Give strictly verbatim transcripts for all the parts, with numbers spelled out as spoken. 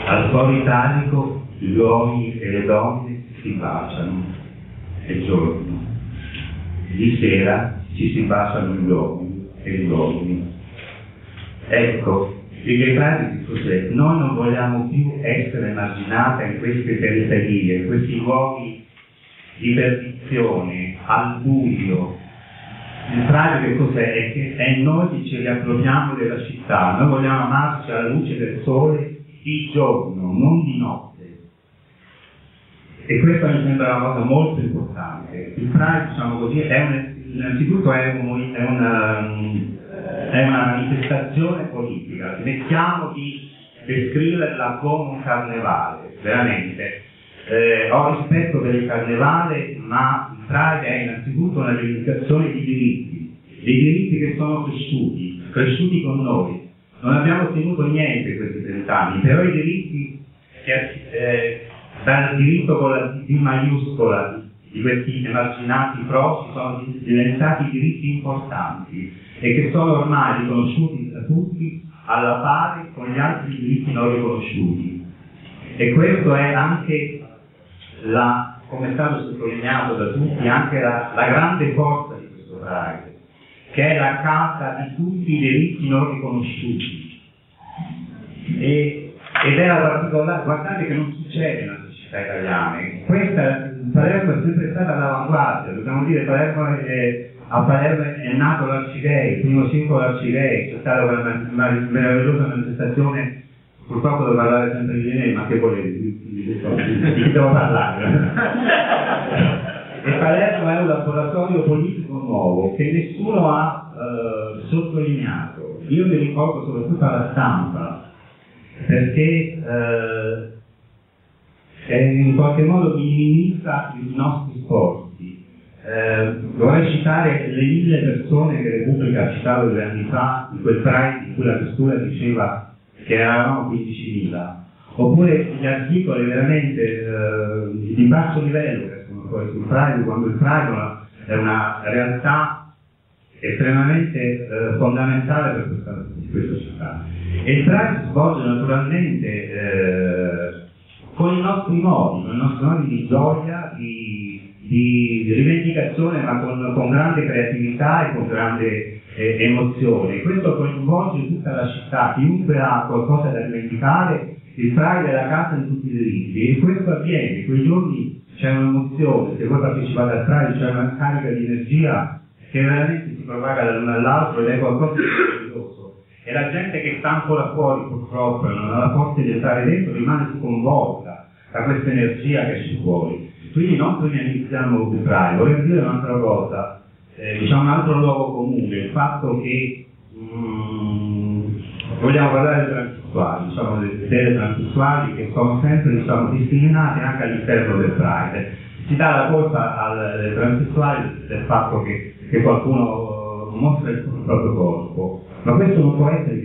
Al foro italico gli uomini e le donne si baciano, è giorno. Di sera ci si baciano gli uomini e gli uomini. Ecco, il Ghepardi cos'è? Noi non vogliamo più essere emarginate in queste periferie, in questi luoghi di perdizione, al buio. Il Pride che cos'è? È che è noi che ci riappropriamo della città, noi vogliamo amarci alla luce del sole di giorno, non di notte. E questa mi sembra una cosa molto importante. Il Pride, diciamo così, è un, innanzitutto è, un, è, una, è una manifestazione politica. Smettiamo di descriverla come un carnevale, veramente. Eh, ho rispetto per il carnevale, ma il Pride è innanzitutto una rivendicazione di diritti, dei diritti che sono cresciuti, cresciuti con noi. Non abbiamo ottenuto niente in questi trent'anni, però i diritti che, eh, dal diritto con la D maiuscola di questi emarginati proci sono diventati diritti importanti e che sono ormai riconosciuti da tutti alla pari con gli altri diritti non riconosciuti. E questo è anche la, come è stato sottolineato da tutti, anche la, la grande forza di questo Pride, che è la casa di tutti i diritti non riconosciuti. E, ed è la particolare, guardate che non succede nella società italiana. Questa, Palermo è sempre stata all'avanguardia, dobbiamo dire, Palermo è, a Palermo è nato l'Arcigay, il primo singolo Arcigay, c'è stata una, una meravigliosa manifestazione, purtroppo devo parlare sempre di lei, ma che volete, di chi devo parlare? E Palermo è un laboratorio politico nuovo che nessuno ha eh, sottolineato. Io mi ricordo soprattutto alla stampa, perché eh, in qualche modo minimizza i nostri sforzi. Eh, vorrei citare le mille persone che Repubblica ha citato due anni fa, in quel Pride in cui la questura diceva che eravamo quindicimila, oppure gli articoli veramente eh, di basso livello che sono poi sul Pride, quando il Pride è una realtà estremamente eh, fondamentale per questa, questa città. E il Pride si svolge naturalmente eh, con i nostri modi, con i nostri modi di gioia, di, di rivendicazione, ma con, con grande creatività e con grande eh, emozione. Questo coinvolge tutta la città, chiunque ha qualcosa da rivendicare, il Pride è la casa di tutti i diritti, e questo avviene, quei giorni c'è un'emozione, se voi partecipate al Pride c'è una carica di energia che veramente si propaga dall'uno all'altro ed è qualcosa di meraviglioso. E la gente che sta ancora fuori purtroppo non ha la forza di entrare dentro, rimane sconvolta da questa energia che c'è fuori. Quindi non criminalizziamo il Pride. Vorrei dire un'altra cosa, eh, diciamo un altro luogo comune, il fatto che mm, vogliamo parlare dei transessuali, diciamo delle transessuali che sono sempre, diciamo, discriminate anche all'interno del Pride. Si dà la colpa alle transessuali del fatto che, che qualcuno mostra il proprio corpo, ma questo non può essere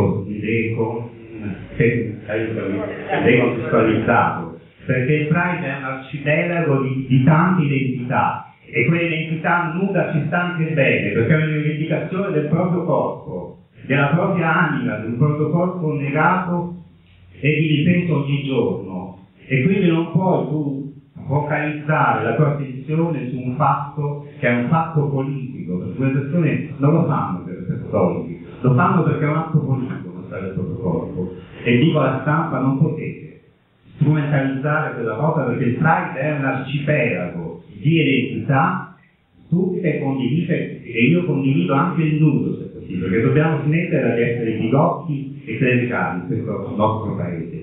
decontestualizzato, perché il Pride è un arcipelago di, di tante identità, e quelle identità nuda ci sta anche bene, perché è una rivendicazione del proprio corpo, della propria anima, del proprio corpo negato e di difeso ogni giorno. E quindi non puoi tu focalizzare la tua attenzione su un fatto che è un fatto politico, perché le persone non lo fanno per, per soldi, lo fanno perché è un atto politico mostrare il proprio corpo. E dico alla stampa, non potete strumentalizzare quella cosa, perché il Pride è un arcipelago di identità tutte condivise, e io condivido anche il nudo, se possibile, perché dobbiamo smettere di essere bigotti e clericali in questo nostro paese.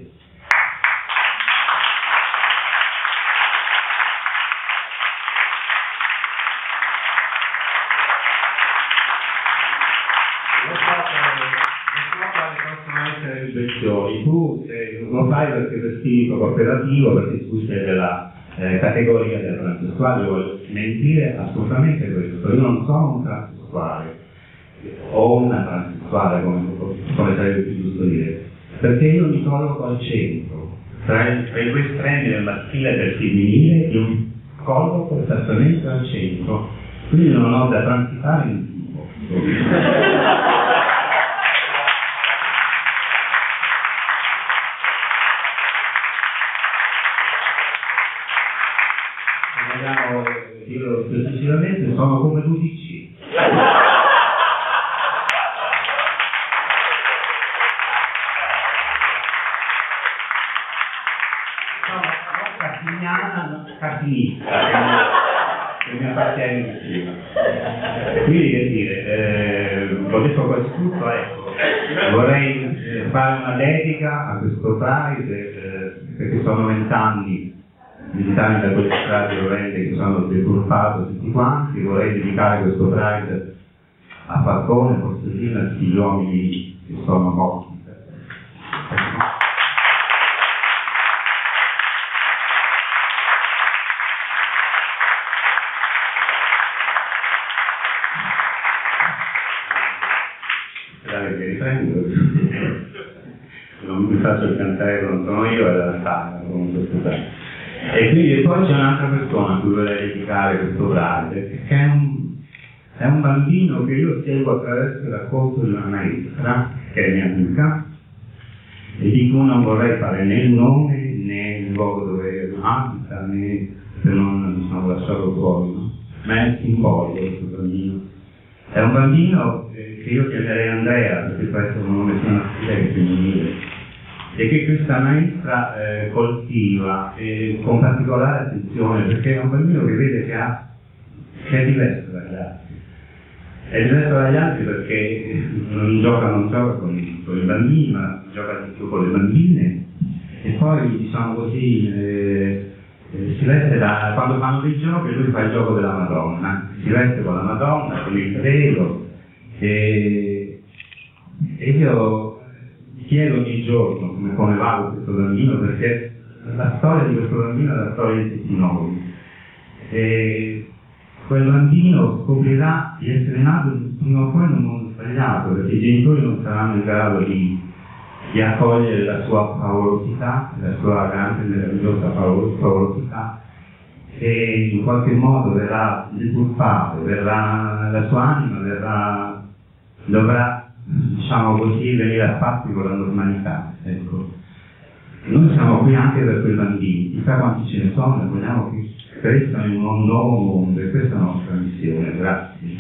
Tu eh, lo fai perché per spirito cooperativo, perché tu sei della eh, categoria del transessuale, voglio mentire assolutamente questo. Io non sono un transessuale o una transessuale, come, come sarebbe più giusto dire, perché io mi colloco al centro, tra, il, tra i due estremi del maschile e del femminile, io mi colloco esattamente al centro, quindi non ho da transitare in tipo. vogliamo dirlo successivamente, sono come l'U D C. Cartiniana, cartinista, che mi appartiene vicino. Quindi che dire, eh, ho detto quasi tutto, ecco, vorrei eh, fare una dedica a questo Pride, eh, perché sono vent'anni, vent'anni da quelle strade orrende che sono deturpato tutti quanti, vorrei dedicare questo Pride a Falcone, Borsellino, a tutti gli uomini che sono morti. Che riprendo, non mi faccio cantare quando sono io e la stanza comunque scusate. E quindi poi c'è un'altra persona a cui vorrei dedicare questo Pride, che è un, è un bambino che io seguo attraverso il racconto di una maestra che è mia amica e di cui non vorrei fare né il nome né il luogo dove abita né se non diciamo, lasciarlo fuori, no? Ma è simbolico questo bambino. È un bambino eh, che io chiamerei Andrea, perché può essere un nome sia maschile che femminile, e che questa maestra eh, coltiva eh, con particolare attenzione, perché è un bambino che vede che, ha, che è diverso dagli altri. È diverso dagli altri perché non gioca, non gioca con i, con i bambini, ma gioca di più con le bambine, e poi diciamo così eh, eh, si veste da, quando fanno dei giochi lui fa il gioco della Madonna, si veste con la Madonna, con il velo, e, e io chiedo ogni giorno come, come va con questo bambino, perché la storia di questo bambino è la storia di tutti noi. E quel bambino scoprirà di essere nato prima o poi in un mondo sbagliato, perché i genitori non saranno in grado di, di accogliere la sua paurosità, la sua grande e meravigliosa paurosità, e in qualche modo verrà deturpato, verrà, la sua anima verrà, dovrà, diciamo così, venire a patti con la normalità. Ecco. Noi siamo qui anche per quei bambini, chissà quanti ce ne sono, e vogliamo che crescano in un nuovo mondo, e questa è la nostra missione. Grazie.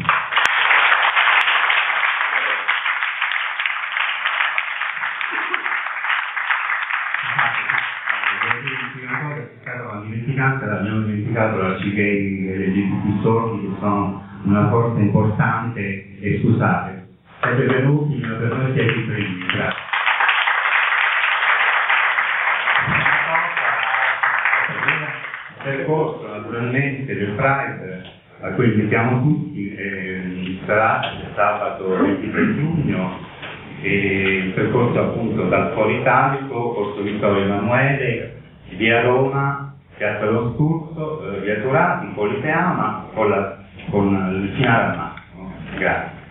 Dimenticante, l'abbiamo dimenticato la C G I e le L G B T sordi, che sono una forza importante, e scusate, siete venuti, ma per noi siete i primi, grazie. Il percorso naturalmente del Pride, a cui invitiamo tutti, eh, sarà sabato ventitré giugno, e il percorso appunto dal Foro Italico, Corso Vittorio Emanuele, via Roma, Piazza dello Sturzo, eh, via Turati, Polipeama, con, la, con il finale al massimo. Grazie.